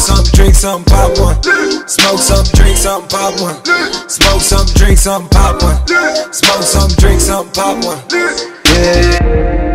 some, drink some, pop one. Smoke some, drink some, pop one. Smoke some, drink some, pop one. Smoke some, drink some, pop one. Yeah.